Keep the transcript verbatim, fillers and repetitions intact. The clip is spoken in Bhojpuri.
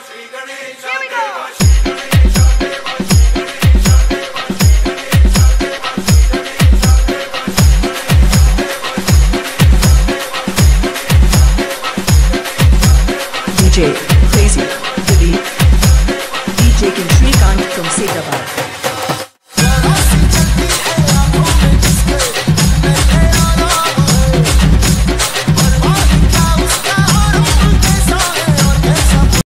Here we go. D J Crazy, Dilip, D J Shrikant from Sedabad.